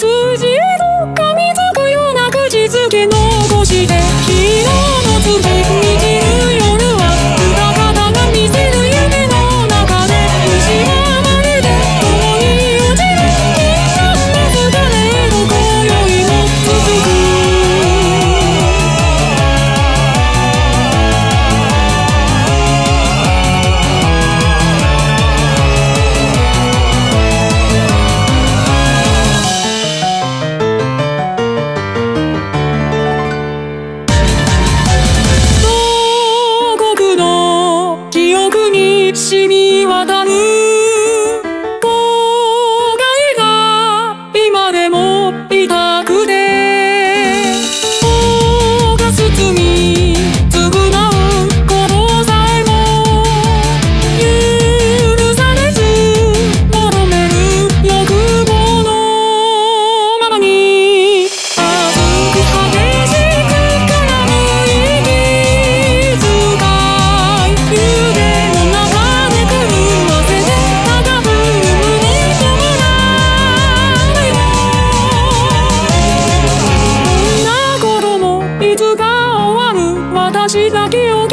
筋へと噛みつくような口づけ残して昨日の月に散る夜は歌方が見せる夢の中で虫はまるで共に落ちる禁断の疲れの今宵も続く染み渡る後悔が今でも痛くて犯す罪償うことさえも許されず求める欲望のままに熱く激しく絡む息遣い腕の中いつか終わる私だけを